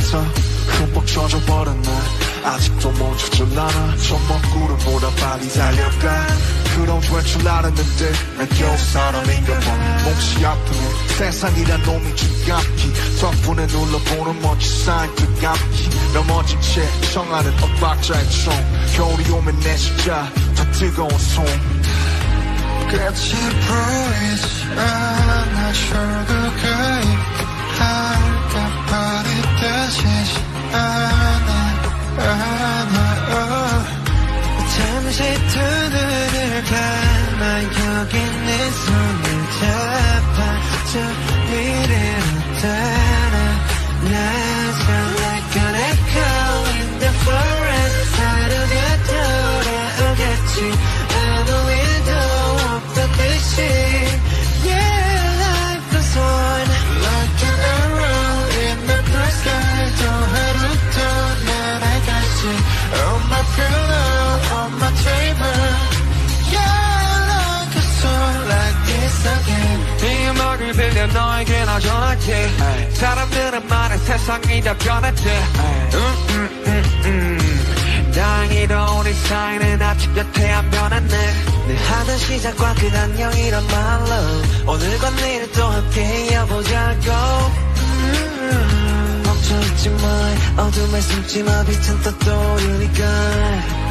햇살에서 흠뻑 젖어버린 날 아직도 멈추질 않아 저 먼 구름보다 빨리 달려가 그런 줄 알았는데 난 겨우 사람인가 봐 몫이 아프네 세상이란 놈이 죽감기 덕분에 눌러보는 멋진 사인 뜨감기 넘어진 채 청하는 엇박자의 총 겨울이 오면 내 십자 더 뜨거운 손 끝이 보이지 않아 출구가 할까 버리듯이지 않아 잠시 두 눈을 감아 여기 내 손을 잡아 저 미래로 따라 나서 like an echo in the forest 하루가 돌아오겠지 아무 일도 없던 듯이 Yeah, life goes on like an arrow in the blue sky 또 하루 더 날아가지 On my pillow, on my table Yeah, life goes on like this again 이 음악을 들려 너에게 나 전할게 사람들은 말해 세상이 다 변했대 다행히도 우리 사이는 아직 여태 안 변했네 늘 하던 시작과 그 안녕이란 말로 오늘과 내일 또 함께 이어보자고 멈춰있지 마 어둠에 숨지 마 빛은 또 떠오르니까